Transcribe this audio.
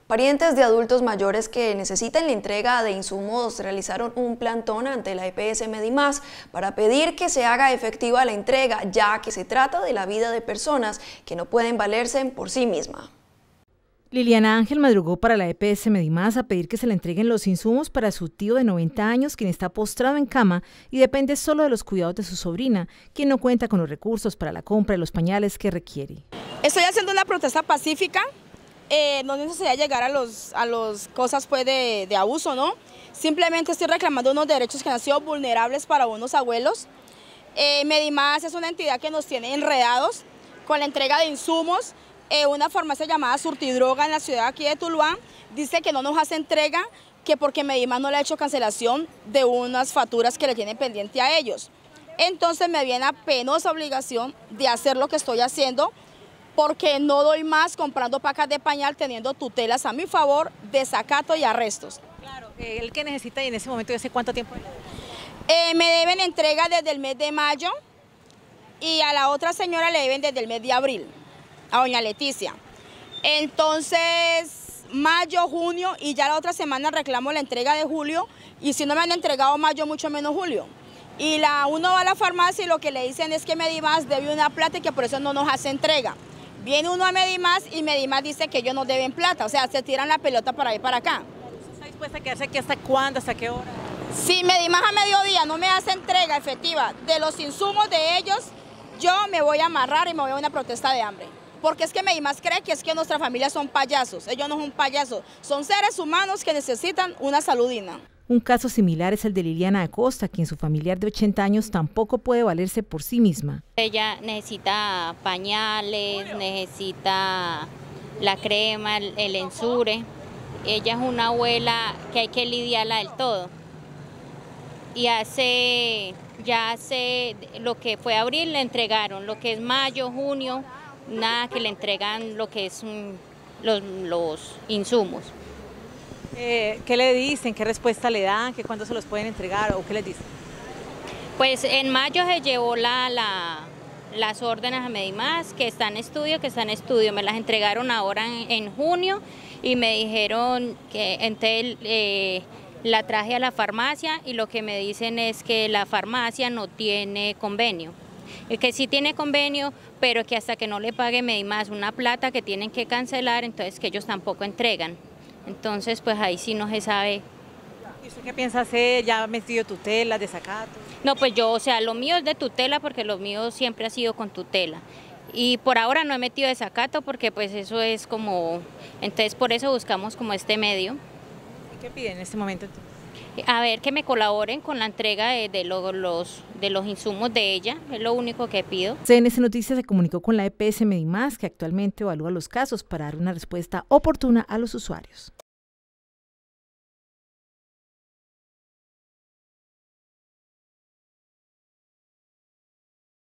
Parientes de adultos mayores que necesitan la entrega de insumos realizaron un plantón ante la EPS Medimás para pedir que se haga efectiva la entrega, ya que se trata de la vida de personas que no pueden valerse por sí mismas. Liliana Ángel madrugó para la EPS Medimás a pedir que se le entreguen los insumos para su tío de 90 años, quien está postrado en cama y depende solo de los cuidados de su sobrina, quien no cuenta con los recursos para la compra de los pañales que requiere. Estoy haciendo una protesta pacífica, no necesaria llegar a los cosas pues de abuso, ¿no? Simplemente estoy reclamando unos derechos que han sido vulnerables para unos abuelos. Medimás es una entidad que nos tiene enredados con la entrega de insumos. Una farmacia llamada Surtidroga en la ciudad aquí de Tuluá dice que no nos hace entrega, que porque Medimás no le ha hecho cancelación de unas facturas que le tienen pendiente a ellos. Entonces me viene a penosa obligación de hacer lo que estoy haciendo, porque no doy más comprando pacas de pañal teniendo tutelas a mi favor, desacato y arrestos. Claro, ¿el que necesita y en ese momento hace cuánto tiempo? Me deben entrega desde el mes de mayo y a la otra señora le deben desde el mes de abril, a doña Leticia. Entonces, mayo, junio y ya la otra semana reclamo la entrega de julio y si no me han entregado mayo, mucho menos julio. Y uno va a la farmacia y lo que le dicen es que Medimás debe una plata y que por eso no nos hace entrega. Viene uno a Medimás y Medimás dice que ellos no deben plata, o sea, se tiran la pelota para ir para acá. ¿Usted está dispuesta a quedarse aquí hasta cuándo, hasta qué hora? Si Medimás a mediodía no me hace entrega efectiva de los insumos de ellos, yo me voy a amarrar y me voy a una protesta de hambre. Porque es que Medimás cree que es que nuestra familia son payasos, ellos no son payasos, son seres humanos que necesitan una salud digna. Un caso similar es el de Liliana Acosta, quien su familiar de 80 años tampoco puede valerse por sí misma. Ella necesita pañales, necesita la crema, el ensure. Ella es una abuela que hay que lidiarla del todo. Y ya hace lo que fue abril le entregaron, lo que es mayo, junio, nada que le entregan lo que es los insumos. ¿Qué le dicen? ¿Qué respuesta le dan? ¿Que cuándo se los pueden entregar? ¿O qué les dicen? Pues en mayo se llevó las órdenes a Medimás, que está en estudio, me las entregaron ahora en junio y me dijeron que entonces la traje a la farmacia y lo que me dicen es que la farmacia no tiene convenio. Que sí tiene convenio, pero que hasta que no le pague Medimás una plata que tienen que cancelar, entonces que ellos tampoco entregan. Entonces, pues ahí sí no se sabe. ¿Y usted qué piensa hacer? ¿Ya ha metido tutelas, desacatos? No, pues yo, o sea, lo mío es de tutela porque lo mío siempre ha sido con tutela. Y por ahora no he metido desacato porque pues eso es como, entonces por eso buscamos como este medio. ¿Y qué piden en este momento entonces? A ver, que me colaboren con la entrega de los insumos de ella, es lo único que pido. CNC Noticias se comunicó con la EPS Medimás, que actualmente evalúa los casos para dar una respuesta oportuna a los usuarios.